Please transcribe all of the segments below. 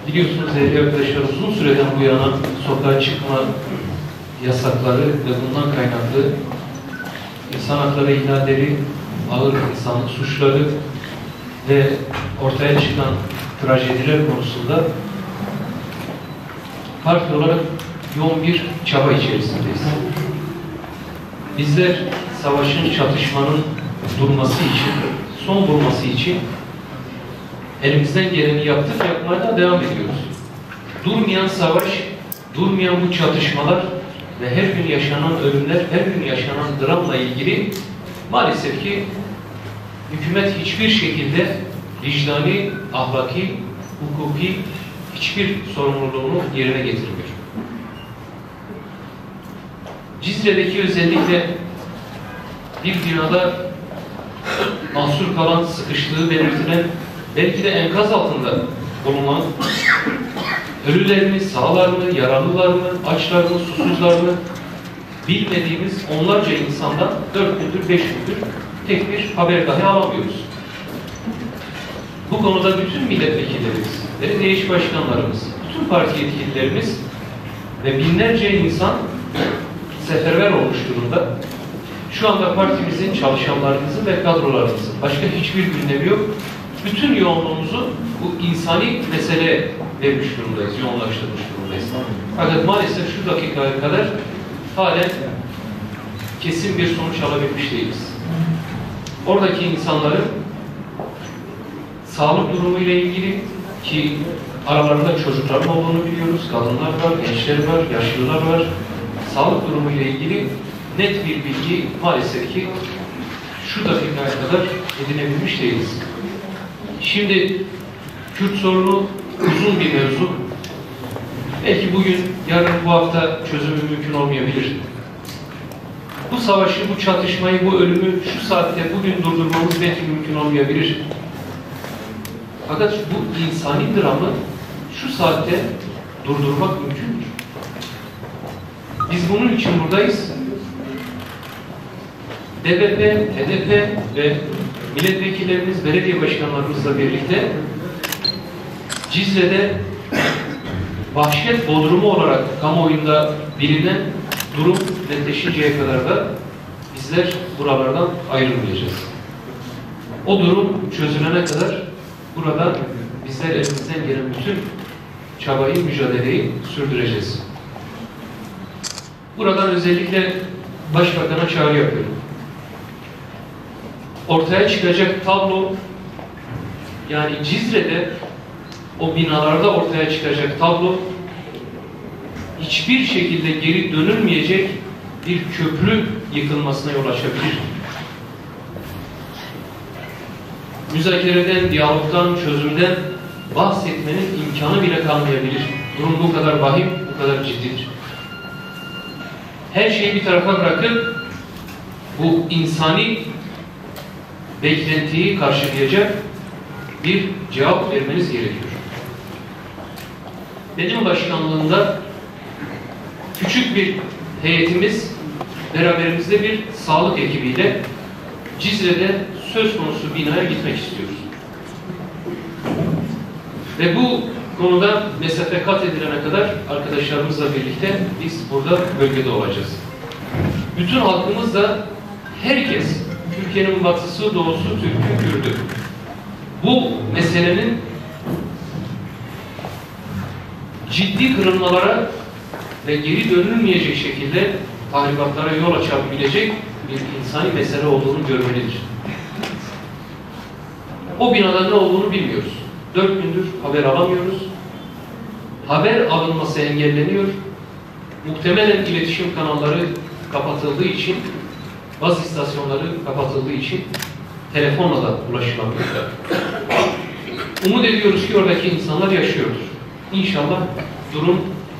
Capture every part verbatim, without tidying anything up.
Biliyorsunuz değerli arkadaşlar, uzun süreden bu yana sokağa çıkma yasakları ve bundan kaynaklı insan hakları ihlalleri, ağır insanlık suçları ve ortaya çıkan trajediler konusunda parti olarak yoğun bir çaba içerisindeyiz. Bizler savaşın, çatışmanın durması için, son bulması için elimizden geleni yaptık, yapmaya da devam ediyoruz. Durmayan savaş, durmayan bu çatışmalar ve her gün yaşanan ölümler, her gün yaşanan dramla ilgili maalesef ki hükümet hiçbir şekilde vicdani, ahlaki, hukuki hiçbir sorumluluğunu yerine getirmiyor. Cizre'deki özellikle bir binada mahsur kalan, sıkıştığı belirtilen, belki de enkaz altında bulunan ölüler mi, sağlar mı, yaralılar mı, açlar mı, susuzlar mı bilmediğimiz onlarca insandan dört gündür, beş gündür tek bir haber dahi alamıyoruz. Bu konuda bütün milletvekillerimiz, belediye iş başkanlarımız, bütün parti yetkililerimiz ve binlerce insan seferber olmuş durumda. Şu anda partimizin, çalışanlarımızın ve kadrolarımızın başka hiçbir gündemi yok. Bütün yoğunluğumuzu bu insani meseleye vermiş durumdayız, yoğunlaştırmış durumdayız. Fakat maalesef şu dakikaya kadar halen kesin bir sonuç alabilmiş değiliz. Oradaki insanların sağlık durumu ile ilgili, ki aralarında çocukların olduğunu biliyoruz, kadınlar var, gençler var, yaşlılar var. Sağlık durumu ile ilgili net bir bilgi maalesef ki şu dakikaya kadar edinebilmiş değiliz. Şimdi Kürt sorunu uzun bir mevzu. Belki bugün, yarın, bu hafta çözümü mümkün olmayabilir. Bu savaşı, bu çatışmayı, bu ölümü şu saatte bugün durdurmamız belki mümkün olmayabilir. Fakat bu insani dramı şu saatte durdurmak mümkündür. Biz bunun için buradayız. D B P, H D P ve milletvekillerimiz, belediye başkanlarımızla birlikte Cizre'de vahşet bodrumu olarak kamuoyunda bilinen durum netleşinceye kadar da bizler buralardan ayrılmayacağız. O durum çözülene kadar burada bizler elimizden gelen bütün çabayı, mücadeleyi sürdüreceğiz. Buradan özellikle Başbakan'a çağrı yapıyorum. Ortaya çıkacak tablo, yani Cizre'de o binalarda ortaya çıkacak tablo hiçbir şekilde geri dönülmeyecek bir köprü yıkılmasına yol açabilir. Müzakereden, diyalogdan, çözümden bahsetmenin imkanı bile kalmayabilir. Durum bu kadar vahim, bu kadar ciddidir. Her şeyi bir tarafa bırakıp bu insani beklentiyi karşılayacak bir cevap vermeniz gerekiyor. Benim başkanlığımda küçük bir heyetimiz beraberimizde bir sağlık ekibiyle Cizre'de söz konusu binaya gitmek istiyoruz. Ve bu konuda mesafe kat edilene kadar arkadaşlarımızla birlikte biz burada bölgede olacağız. Bütün halkımız da, herkes, Türkiye'nin batısı, doğusu, Türk'ü, Kürdü, bu meselenin ciddi kırılmalara ve geri dönülmeyecek şekilde tahribatlara yol açabilecek bir insani mesele olduğunu görmelidir. O binada ne olduğunu bilmiyoruz. Dört gündür haber alamıyoruz. Haber alınması engelleniyor. Muhtemelen iletişim kanalları kapatıldığı için, bazı istasyonları kapatıldığı için telefonla da ulaşılamıyor. Umut ediyoruz ki oradaki insanlar yaşıyordur. İnşallah durum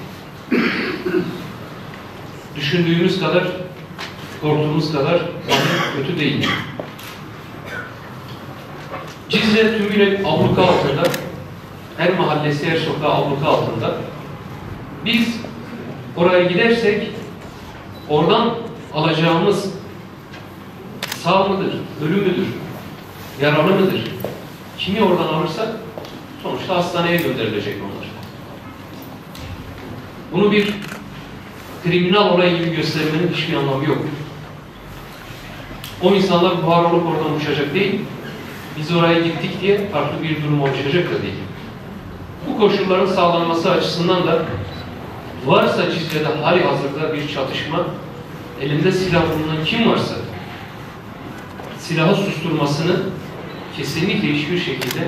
düşündüğümüz kadar, korktuğumuz kadar kötü değil. Cizre tümüyle abluka altında, her mahallesi, her sokağı abluka altında. Biz oraya gidersek oradan alacağımız sağ mıdır, ölü müdür, yaralı mıdır? Kimi oradan alırsak sonuçta sonuçta hastaneye gönderilecek onlar. Bunu bir kriminal olay gibi göstermenin hiçbir anlamı yok. O insanlar buhar olup oradan uçacak değil, biz oraya gittik diye farklı bir durum oluşacak da değil. Bu koşulların sağlanması açısından da varsa Cizre'de hali hazırda bir çatışma, elinde silah bulunan kim varsa silahı susturmasını kesinlikle hiçbir şekilde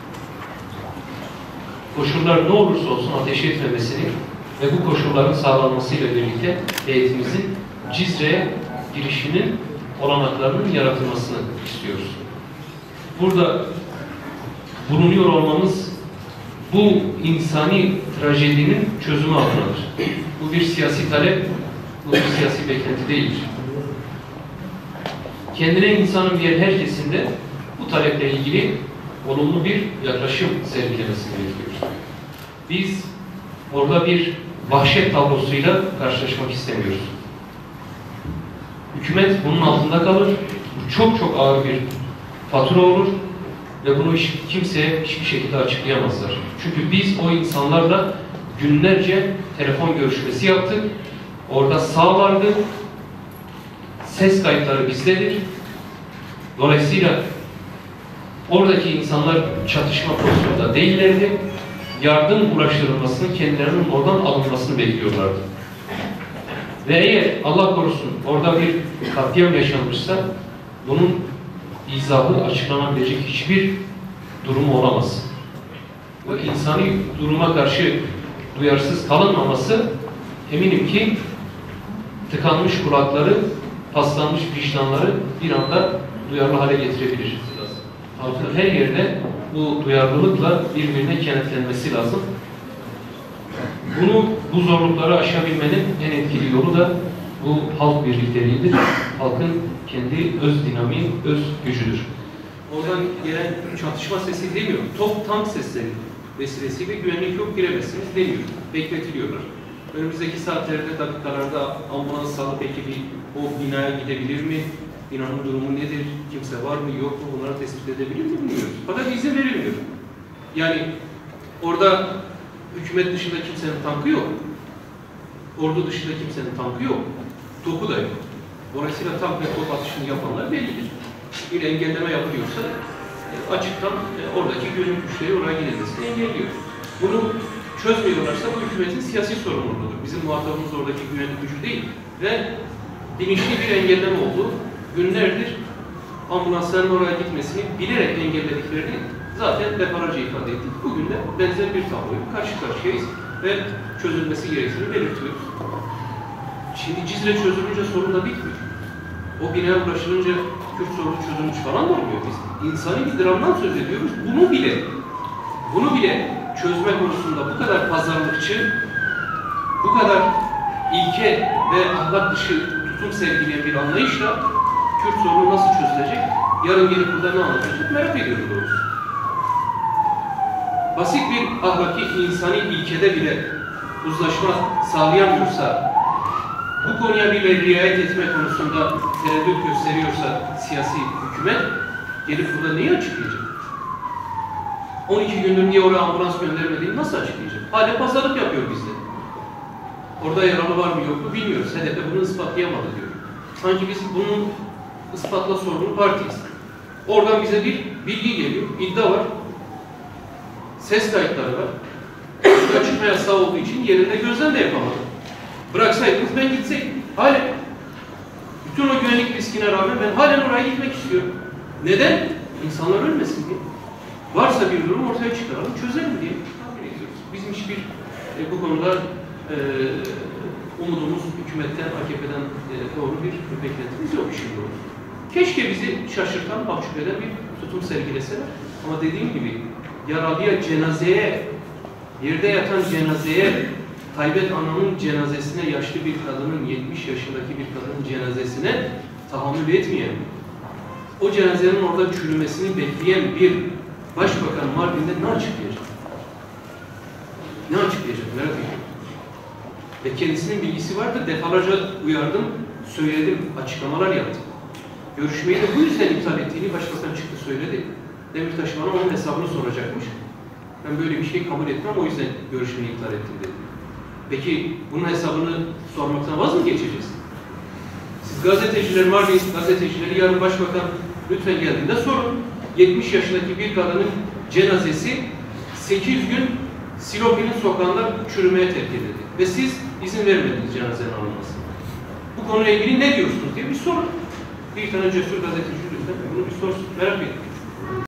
koşullar ne olursa olsun ateş etmemesini ve bu koşulların sağlanmasıyla birlikte heyetimizin Cizre'ye girişinin olanaklarının yaratılmasını istiyoruz. Burada bulunuyor olmamız bu insani trajedinin çözümü adınadır. Bu bir siyasi talep, bu bir siyasi beklenti değildir. Kendine insanın diğer herkesinde bu taleple ilgili olumlu bir yaklaşım sergilemesini bekliyoruz. Biz orada bir vahşet tablosuyla karşılaşmak istemiyoruz. Hükümet bunun altında kalır. Bu çok çok ağır bir fatura olur ve bunu hiç kimseye hiçbir şekilde açıklayamazlar. Çünkü biz o insanlarla günlerce telefon görüşmesi yaptık. Orada sağlardı. Ses kayıtları bizdedir. Dolayısıyla oradaki insanlar çatışma pozisyonunda değillerdi. Yardım ulaştırılmasını, kendilerinin oradan alınmasını bekliyorlardı. Ve eğer Allah korusun orada bir katliam yaşanmışsa bunun izahı açıklanabilecek hiçbir durumu olamaz. Bu insani duruma karşı duyarsız kalınmaması eminim ki tıkanmış kulakları, paslanmış vicdanları bir anda duyarlı hale getirebilir. Halkın her yerde bu duyarlılıkla birbirine kenetlenmesi lazım. Bunu, bu zorlukları aşabilmenin en etkili yolu da bu halk birlikteliğidir. Halkın kendi öz dinamiği, öz gücüdür. Oradan gelen çatışma sesi demiyor. Top, tank sesleri vesilesiyle güvenlik yok, giremezsiniz demiyor. Bekletiliyorlar. Önümüzdeki saatlerde, dakikalarda ambulans sağlık ekibi o binaya gidebilir mi? Binanın durumu nedir? Kimse var mı, yok mu? Bunları tespit edebilir mi bilmiyoruz. Fakat izin verilmiyor. Yani orada hükümet dışında kimsenin tankı yok. Ordu dışında kimsenin tankı yok. Topu da yok. Dolayısıyla tank ve top atışını yapanlar bellidir. Bir engelleme yapılıyorsa e, açıktan e, oradaki güvenlik güçleri oraya gidilmesini engelliyor. Bunu çözmüyorlarsa bu hükümetin siyasi sorumluluğudur. Bizim muhatabımız oradaki güvenlik gücü değil. Ve bilinçli bir engelleme oldu. Günlerdir ambulansların oraya gitmesini bilerek engellediklerini zaten defalarca ifade ettik. Bugün de benzer bir tabloyu karşı karşıyayız ve çözülmesi gerektiğini belirtiyoruz. Şimdi Cizre çözülünce sorun da bitmiyor. O binaya ulaşılınca Kürt sorunu çözülmüş falan da olmuyor biz. İnsani bir dramdan söz ediyoruz. Bunu bile bunu bile çözme konusunda bu kadar pazarlıkçı, bu kadar ilke ve ahlak dışı tutum sergileyen bir anlayışla Kürt sorunu nasıl çözülecek? Yarın gelip burada ne anlatacak? Merak ediyorum doğrusu. Basit bir ahlaki, insani ilkede bile uzlaşma sağlayamıyorsa, bu konuya bile riayet etme konusunda tereddüt gösteriyorsa siyasi hükümet, gelip burada neyi açıklayacak? on iki gündür niye oraya ambulans göndermediğini nasıl açıklayacak? Hala pazarlık yapıyor bizde. Orada yaralı var mı yok mu bilmiyoruz. H D P bunu ispatlayamadı diyor. Sanki biz bunun ispatla sorumlu partiyiz. Oradan bize bir bilgi geliyor, iddia var. Ses kayıtları var. Açıkma yasağı olduğu için yerinde gözlem de yapamadım. Bıraksaydınız ben gitseydim. Hala. Bütün o güvenlik riskine rağmen ben halen oraya gitmek istiyorum. Neden? İnsanlar ölmesin diye. Varsa bir durum ortaya çıkaralım, çözelim diye tahmin ediyoruz. Bizim hiçbir e, bu konuda e, umudumuz hükümetten, A K P'den e, doğru bir beklentimiz yok işin doğrusu. Keşke bizi şaşırtan, mahcup eden bir tutum sergileseler. Ama dediğim gibi yaralıya, cenazeye, yerde yatan cenazeye, Taybet Ana'nın cenazesine, yaşlı bir kadının, yetmiş yaşındaki bir kadının cenazesine tahammül etmeyen, o cenazenin orada çürümesini bekleyen bir başbakan Mardin'de ne açıklayacak? Ne açıklayacak? Merak ediyorum. Ve kendisinin bilgisi vardı. Defalarca uyardım, söyledim, açıklamalar yaptım. Görüşmeyi de bu yüzden iptal ettiğini başbakan çıktı söyledi. Demirtaş bana onun hesabını soracakmış. Ben böyle bir şey kabul etmem, o yüzden görüşümü iptal ettim dedi. Peki bunun hesabını sormaktan vaz mı geçeceğiz? Siz gazeteciler, Mardin gazetecileri yarın başbakan lütfen geldiğinde sorun. yetmiş yaşındaki bir kadının cenazesi sekiz gün Silopi'nin sokağında çürümeye terk edildi. Ve siz izin vermediniz cenazenin alınmasına. Bu konuyla ilgili ne diyorsunuz diye bir sorun. Bir tane cesur gazeteci lütfen bunu bir sorsun. Merak ettim.